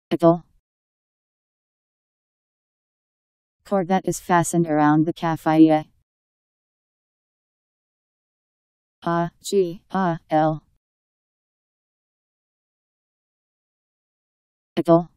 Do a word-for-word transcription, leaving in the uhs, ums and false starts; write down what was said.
Atoll. Cord that is fastened around the kafaya. A G A L. Atoll.